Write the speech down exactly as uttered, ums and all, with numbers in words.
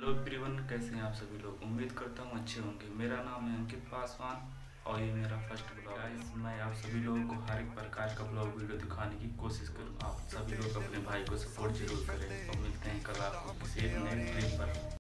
Hello everyone, कैसे हैं आप सभी लोग। उम्मीद करता हूँ अच्छे होंगे। मेरा नाम है अंकित पासवान और ये मेरा फर्स्ट ब्लॉग है। गाइस, मैं आप सभी लोगों को हर एक प्रकार का ब्लॉग वीडियो दिखाने की कोशिश करूँ। आप सभी लोग अपने भाई को सपोर्ट जरूर करें और मिलते हैं कल आपको किसी एक नए ट्रिप पर।